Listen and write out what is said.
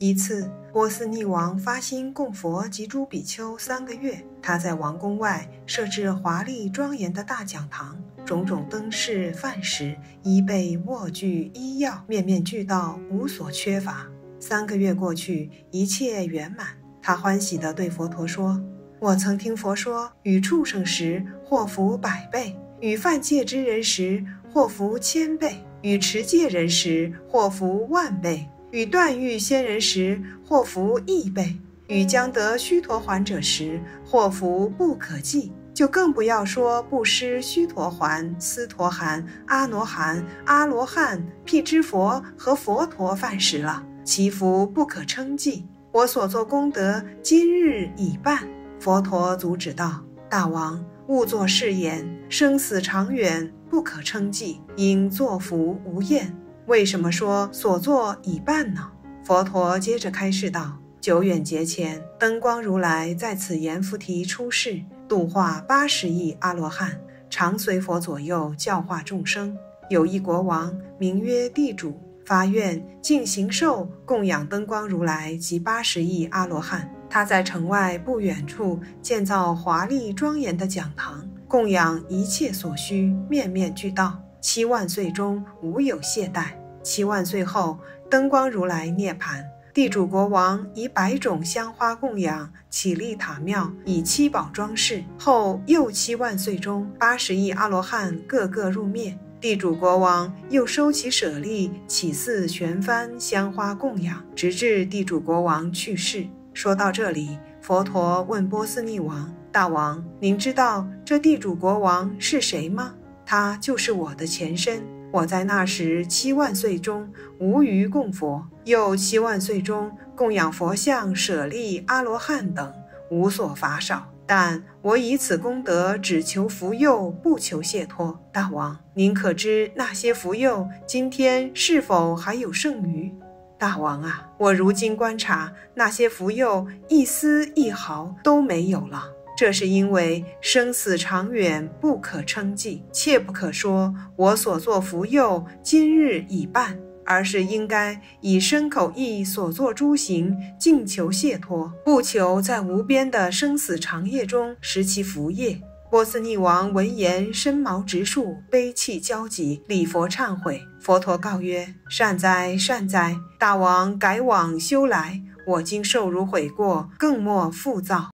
一次，波斯匿王发心供佛及诸比丘3个月，他在王宫外设置华丽庄严的大讲堂，种种灯饰饭食、衣被卧具医药面面俱到，无所缺乏。3个月过去，一切圆满。他欢喜地对佛陀说：我曾听佛说，与畜生时祸福100倍，与犯戒之人时祸福1000倍，与持戒人时祸福10000倍，与断欲仙人时祸福100倍，与将得须陀洹者时祸福不可计，就更不要说布施须陀洹、斯陀含、阿罗汉、阿罗汉、辟支佛和佛陀饭食了，其福不可称计。我所作功德今日已办。佛陀阻止道：大王，勿作是言，生死长远，不可称计，应作福无厌。为什么说所作已办呢？佛陀接着开示道：久远劫前，灯光如来在此阎浮提出世，度化80亿阿罗汉，常随佛左右教化众生。有一国王名曰地主，发愿尽行受供养灯光如来及80亿阿罗汉。他在城外不远处建造华丽庄严的讲堂，供养一切所需，面面俱到。7万岁中无有懈怠。7万岁后，灯光如来涅槃。地主国王以100种香花供养，起立塔庙，以7宝装饰。后又7万岁中，80亿阿罗汉个个入灭。地主国王又收其舍利，起4旋幡香花供养，直至地主国王去世。说到这里，佛陀问波斯匿王：大王，您知道这地主国王是谁吗？他就是我的前身。我在那时7万岁中无余供佛，又7万岁中供养佛像、舍利、阿罗汉等，无所乏少。但我以此功德只求福佑，不求解脱。大王，您可知那些福佑今天是否还有剩余？大王啊，我如今观察，那些福佑一丝一毫都没有了。这是因为生死长远，不可称计，切不可说我所作福佑今日已办，而是应该以身口意所作诸行，尽求解脱，不求在无边的生死长夜中食其福业。波斯匿王闻言，身毛直竖，悲泣交集，礼佛忏悔。佛陀告曰：善哉善哉，大王改往修来，我今受汝悔过，更莫复造。